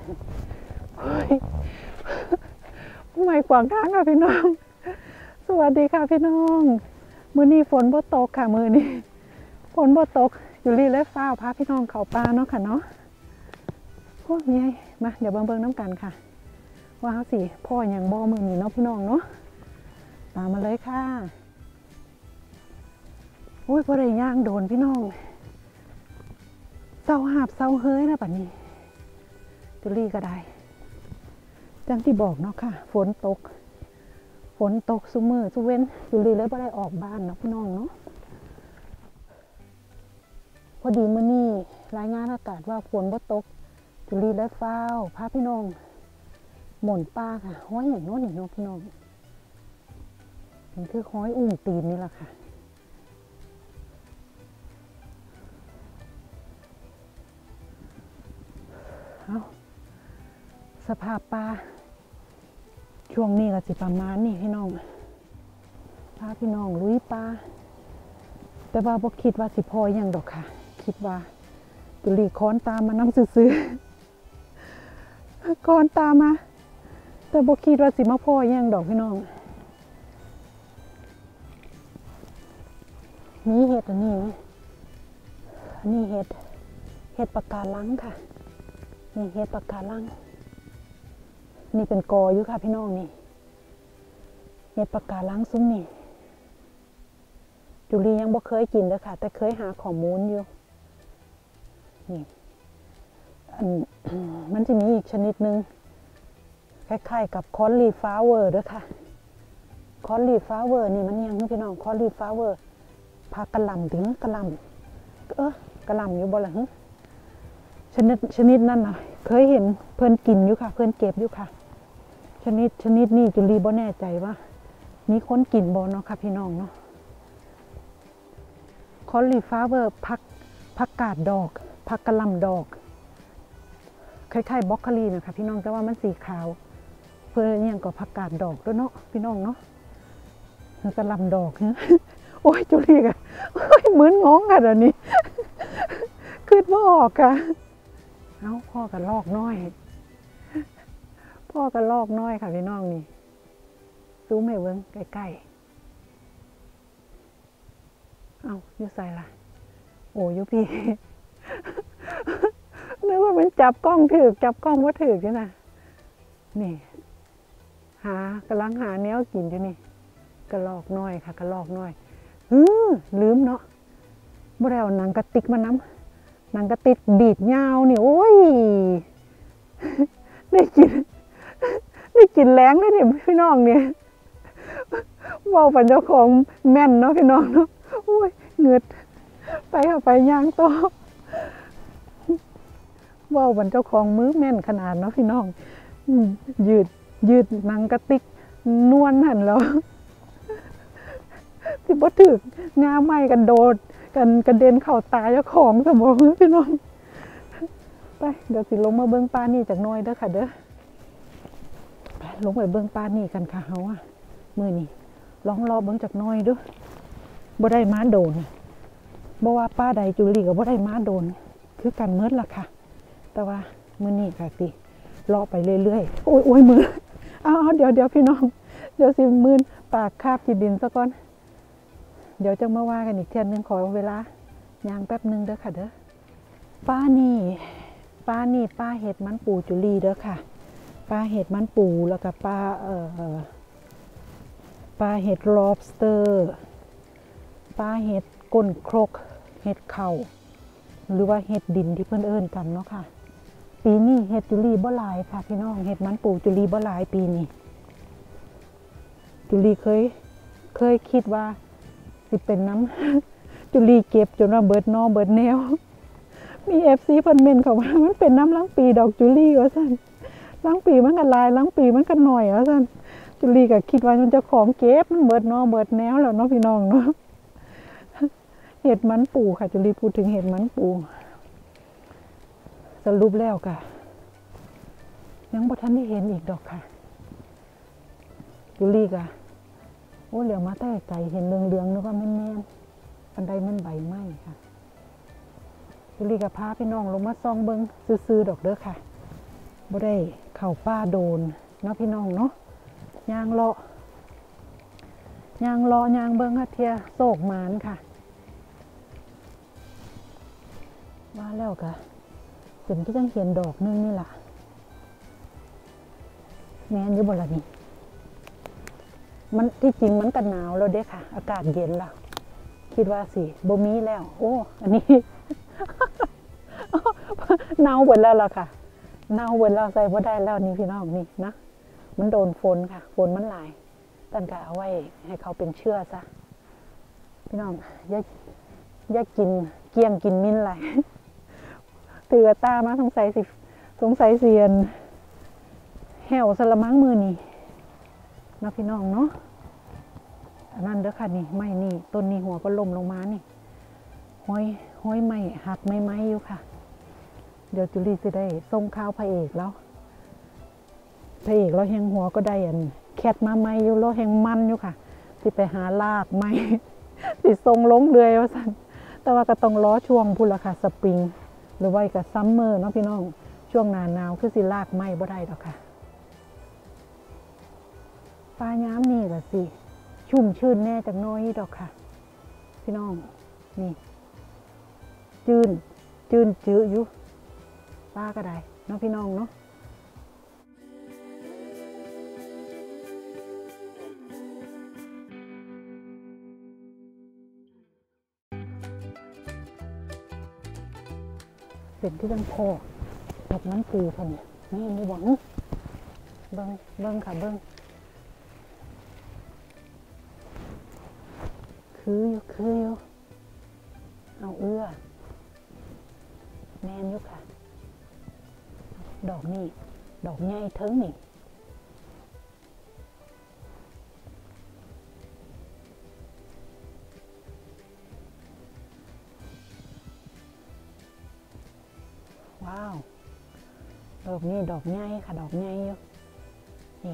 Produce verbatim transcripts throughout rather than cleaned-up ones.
เฮ้ยไม่กวางทางค่ะพี่น้องสวัสดีค่ะพี่น้องมื้อนี้ฝนบ่ตกค่ะมื้อนี้ฝนบ่ตกอยู่รีและฟ้าวพาพี่น้องเข้าป่าเนาะค่ะเนาะโอ้ยมีไงมาเดี๋ยวเบิ่งๆน้ำกันค่ะว่าเขาสิพ่ออย่างบ่มื้อนี้เนาะพี่น้องเนาะตามมาเลยค่ะโอ้ยบ่ได้ย่างโดนพี่น้องเศร้าหาบเศร้าเฮ้ยนะบัดนี้จุลี่ก็ได้จังที่บอกเนาะค่ะฝนตกฝนตกซุมือซุเว้นจุลี่เลยบ่ได้ออกบ้านเนาะพี่น้องเนาะพอดีมื้อนี้รายงานอากาศว่าฝนบ่ตกจุลี่เลยฟ้าวพาพี่น้องหม่นป้าค่ะห้อยอย่างโน้นอย่างโน้นพี่น้องมันคือห้อยอุ้งตีนนี่แหละค่ะเอาสภาพปลาช่วงนี้ก็สิประมาณนี้พี่น้องพาพี่น้องลุยปลาแต่ว่าบ่คิดว่าสิพออย่างดอกค่ะคิดว่าจุลีค้อนตามมาน้ำซื้อๆค้อนตามมาแต่บ่คิดว่าสิมาพออย่างดอกพี่น้องนี่เห็ดอันนี้ไหมอันนี้เห็ดเห็ดปากกาลังค่ะนี่เห็ดปากกาลังนี่เป็นกออยู่ค่ะพี่น้องนี่เห็ดปากกาลังซุ้มนี่จุลียังบ่เคยกินเลยค่ะแต่เคยหาข้อมูลอยู่นี่มันจะมีอีกชนิดนึงคล้ายๆกับคอนลีฟลาเวอร์ด้วยค่ะคอนลีฟลาเวอร์นี่มันยังพี่น้องคอนลีฟลาเวอร์ผักกะหล่ำถึงกะหล่ำเออกะหล่ำอยู่บ่ล่ะฮะชนิดชนิดนั้นน่ะเคยเห็นเพื่อนกินอยู่ค่ะเพื่อนเก็บอยู่ค่ะชนิดชนิดนี้จุลีบ่แน่ใจว่ามีคนกินบ่เนาะค่ะพี่น้องเนาะคอลลีฟลาเวอร์ผักผักกาดดอกผักกะหล่ำดอกคล้ายๆบล็อกโคลีนะคะพี่น้องแต่ว่ามันสีขาวเพื่อเนี่ยก็ผักกาดดอกด้วยเนาะพี่น้องเนาะกะหล่ำดอกเนี่ยโอ้ยจุลีกะโอ้ยเหมือนงงกันอันนี้คิดว่าออกอะเอาพ่อกับลอกน้อยพ่อกับลอกน้อยค่ะพี่น้องนี่ซูมให้เบิ้งใกล้ๆเอาอยู่ใส่ละโอ้ยพี่นึกว่ามันจับกล้องถือจับกล้องว่าถือใช่ไหมนี่หากำลังหาเนี้ยกินอยู่นี่กระลอกน้อยค่ะกระลอกน้อยอือลืมเนาะบ่ได้เอาหนังกระติกมาน้ำหนังกระติกบีดยาวนี่โอ้ยได้กินได้กินแรงเลยเนี่ยพี่น้องเนี่ยว่าเป็นเจ้าของแม่นเนาะพี่น้องเนาะโอ้ยเงือดไปค่ะไปย่างโตว่าเป็นเจ้าของมือแม่นขนาดเนาะพี่น้องยืดยืดหนังกระติกนวลหันแล้วที่บ่ถึกงาไม้กันโดดกันกระเด็นเข่าตาเจ้าของสมองพี่น้องไปเดี๋ยวสิลงมาเบิ้งปลานี่จากน้อยเด้อค่ะเด้อไปลงไปเบิ้งปลานี่กันค่ะเฮาอ่ะมือนี่ลองรอเบิ้งจากน้อยด้วยบ่ได้ม้าโดนบ่ว่าปลาใดจุลีก็บ่ได้ม้าโดนคือกันเมิดล่ะค่ะแต่ว่ามือนี่ค่ะสิรอไปเรื่อยๆโอ้ยโอ้ยมือเอาเอาเดี๋ยวเดี๋ยวพี่น้องเดี๋ยวสิมือปากคาบจีดินซะก่อนเดี๋ยวจะมาว่ากันอีกเทียนนึงขอเวลายางแป๊บนึงเด้อค่ะเด้อป้านี่ป้านี่ป้าเห็ดมันปูจุลีเด้อค่ะป้าเห็ดมันปูแล้วก็ป้าเอ่อป้าเห็ด lobster ป้าเห็ดก้นครกเห็ดเข่าหรือว่าเห็ดดินที่เพื่อนเอิ้นกันเนาะค่ะปีนี้เห็ดจุลีบ่หลายค่ะพี่น้องเห็ดมันปูจุลีบ่หลายปีนี้จุลีเคยเคยคิดว่าสิเป็นน้ำจุลีเก็บจนว่าเบิดนอเบิดแนวมีเอฟซีเพิ่นเมนเขาว่ามันเป็นน้ำล้างปีดอกจุลีว่าซั่นล้างปีมันก็ลายล้างปีมันก็หน่อยว่าซั่นจุลีก็คิดว่ามันจะของเก็บมันเบิดนอเบิดแนวแล้วเนาะพี่น้องเนาะเห็ดมันปูค่ะจุลีพูดถึงเห็ดมันปูสรุปแล้วค่ะยังบ่ทันได้เห็นอีกดอกค่ะจุลีก็โอ้เหลียวมาแต่ไก่เห็นเรืองๆนึกว่าแม่นๆอันใดมันใบไม้ค่ะจุลีกับพาพี่น้องลงมาซองเบิ้งซื้อๆดอกเด้อค่ะบ่ได้เข้าป่าโดนเนาะพี่น้องเนาะย่างเลาะย่างเลาะย่างเบิ่งฮะเทียโศกหมานค่ะว่าแล้วกะเป็นที่จังเห็นดอกนึงนี่ล่ะแม่นอยู่บ่ล่ะนี่มันที่จริงมันก็หนาวแล้วเด้ค่ะอากาศเย็นแล้วคิดว่าสิบ่มีแล้วโอ้อันนี้ เน่าหมดแล้วล่ะค่ะเน่าหมดแล้วใส่บ่ได้แล้วนี่พี่น้องนี่นะมันโดนฝนค่ะฝนมันหลายตั้งแต่เอาไว้ให้เขาเป็นเชื้อซะพี่น้องอย่าอย่ากินเกี้ยงกินมิ้นไหลเตือตามาสงสัยสิสงสัยเสียนแหวสละมังมือนี่นะพี่น้องเนาะอันนั้นเด้อค่ะนี่ไม้นี่ต้นนี้หัวก็ล่มลงมานี่ห้อยห้อยไม้หักไม้ไม้อยู่ค่ะเดี๋ยวจุลีจะได้ส่งข้าวพระเอกแล้วพระเอกเราแหงหัวก็ได้อันแคทมาไม้อยู่เราแหงมันอยู่ค่ะสิไปหาลากไม้ สิส่งลงเรือยว่าสั่นแต่ว่าก็ต้องล้อช่วงพุ่นละค่ะสปริงหรือว่ากับซัมเมอร์เนาะพี่น้องช่วงหน้าหนาวคือสิลากไม้บ่ได้ดอกค่ะปลาย้ำนี่แหละสิชุ่มชื่นแน่จากน้อยดอกค่ะพี่น้องนี่จืนจืนจื้ออยู่ปลาก็ได้เนาะพี่น้องเนาะเป็นที่ตั้งพ่อแบบนั้นปูค่ะเนี่ยนี่มีหวังเบิ้งเบิ้งค่ะเบิ้งคืออยู่คืออยู่เอาเอื้อแมนอยู่ค่ะดอกนี่ดอกใหญ่เทิงนี่ว้าวดอกนี่ดอกใหญ่ค่ะดอกใหญ่อยู่นี่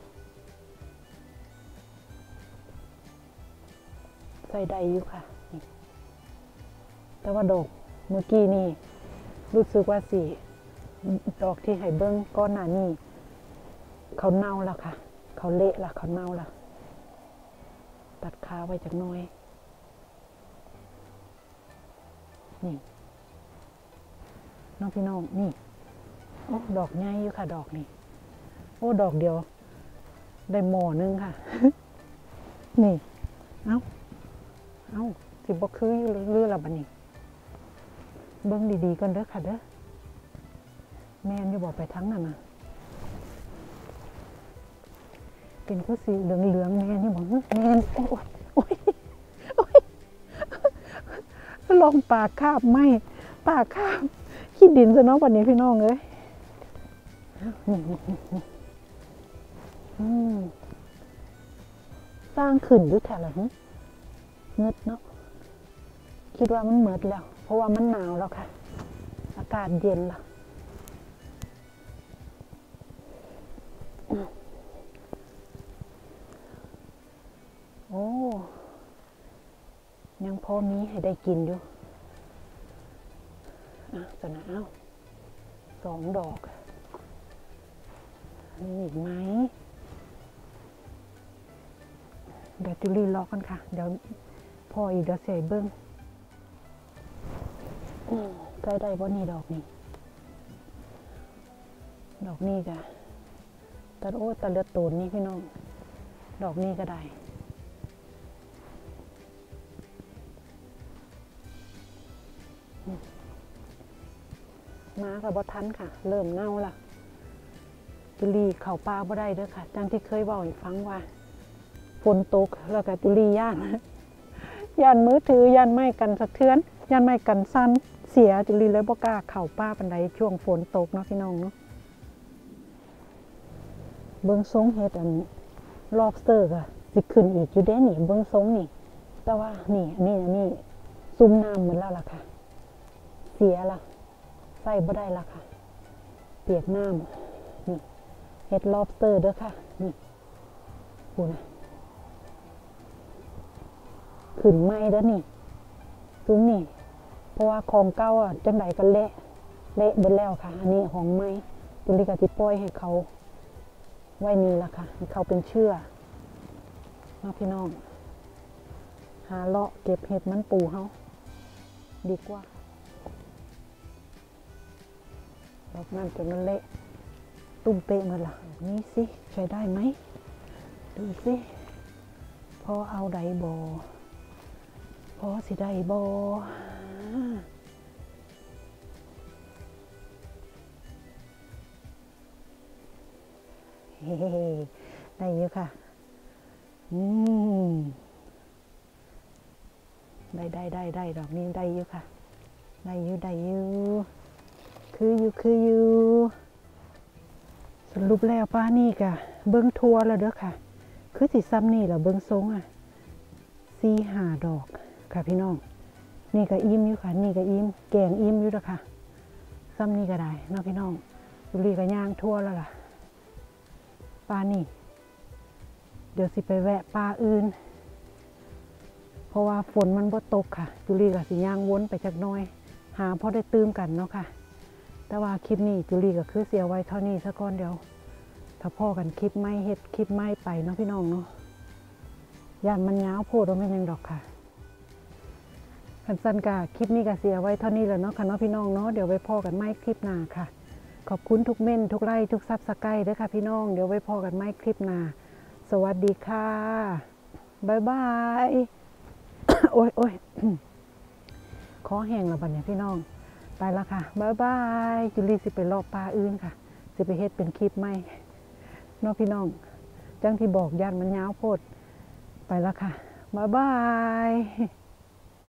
ใส่ได้อยู่ค่ะนี่แต่ว่าดอกเมื่อกี้นี่รู้สึกว่าสิดอกที่ให้เบิ้งก้อนหน้านี่เขาเน่าแล้วค่ะเขาเละแล้วเขาเน่าแล้วตัดขาไว้จากน้อยนี่น้องพี่น้องนี่โอ้ดอกใหญ่อยู่ค่ะดอกนี่โอ้ดอกเดียวได้หม้อนึงค่ะ นี่เอ้าเอ้าสิบ่คืออยู่เรื่อยๆละบัดนี้เบิ่งดีๆกันเด้อค่ะเด้อแม่นอยู่บอกไปทั้งนั่นน่ะเป็นก็สีเหลืองๆแม่นอยู่บอกแม่นโอ้ยโอ้ยโอ้ยลองปากคาบไม่ปากคาบขี้ดินซะเนาะวันนี้พี่น้องเอ้ยสร้างขึ้นด้วยแถวอะไรเงึดเนาะคิดว่ามันเหมือดแล้วเพราะว่ามันหนาวแล้วค่ะอากาศเย็นแล้วโอ้ยังพอมีให้ได้กินอยู่อ่ะสนะเอ้าสองดอกมีอีกไหมเดี๋ยวจุลีรอกันค่ะเดี๋ยวพออีกเดี๋ยวเสียเบิ้งใกล้ได้บ่นี่ดอกนี่ดอกนี่กะตะโอ้ตะเลือดตูนนี่พี่น้องดอกนี่ก็ได้มากับบอทันค่ะเริ่มเน่าละจุลีเข่าปลาบ่ได้เด้อค่ะจังที่เคยบอกให้ฟังว่าฝนตกแล้วก็จุลีย่านย่านมือถือย่านไม้กันสะเทือนย่านไม้กันสั้นเสียจุลีเลยบ่กล้าเข่าปลาปันใดช่วงฝนตกเนาะพี่น้องเนาะเบิ้งทรงเฮ็ดอันลอบสเตอร์ก็สิขึ้นอีกอยู่เด้นี่เบิ้งทรงนี่แต่ว่านี่อันนี้อันนี้ซุ่มน้ำหมดแล้วล่ะค่ะเสียละใส่บ่ได้ละค่ะเปียกน้ำนี่เฮ็ดลอบสเตอร์เด้อค่ะนี่ปูนะขึ้นไม้เด้อนี่ซุ้มนี่เพราะว่าของเก่าอ่ะจังไดก็เละเละเบิดแล้วค่ะอันนี้ของไม้จุลีกะทิปล่อยให้เขาไว้นี่ละค่ะให้เขาเป็นเชื่อมาพี่น้องหาเลาะเก็บเห็ดมันปูเขาดีกว่าดอกนั่นจนมันเละตุ้มเป๊ะหมดละนี่สิใช้ได้ไหมดูสิพอเอาไดบอพอสิได้บอเฮ้ได้เยอะค่ะอืมได้ได้ได้ได้ดอกนี้ได้เยอะค่ะได้เยอะได้เยอะคืออยู่คืออยู่สรุปแล้วป้านี่กะเบิ้งทัวแล้วเด้อค่ะคือสิซ้ำนี่แหละเบิ้งทรงอ่ะสี่ห้าดอกค่ะพี่น้องนี่ก็อิ่มอยู่ค่ะนี่ก็อิ่มแกงอิ่มอยู่แล้วค่ะซ้ำนี่ก็ได้เนาะพี่น้องดูรีก็ย่างทั่วแล้วล่ะปลานี่เดี๋ยวสิไปแวะปลาอื่นเพราะว่าฝนมันบ่ตกค่ะจุลีก็สิย่างวนไปจักน้อยหาพอได้ตื้มกันเนาะค่ะแต่ว่าคลิปนี้จุลีก็คือเสียไว้เท่านี้ซะก่อนเดี๋ยวถ้าพ่อกันคลิปไม่เฮ็ดคลิปไม่ไปเนาะพี่น้องเนาะย่านมันยาวโพดว่าไม่ยังดอกค่ะคันสั้นกะคลิปนี้ก็เสียไว้เท่านี้แหละเนาะค่ะเนาะพี่น้องเนาะเดี๋ยวไว้พ่อกันไม่คลิปหน้าค่ะขอบคุณทุกเม่นทุกไลค์ทุกซับสไครต์ด้วยค่ะพี่น้องเดี๋ยวไว้พอกันไม่คลิปหน้าสวัสดีค่ะบ๊ายบายโอ้ยโอ้ยขอแห้งแล้วบัดเนี่ยพี่น้องไปละค่ะบ๊ายบายจุลีสิไปรอบปลาอื่นค่ะสิไปเฮ็ดเป็นคลิปไหมเนาะพี่น้องจังที่บอกย่านมันยาวโพดไปละค่ะบ๊ายบาย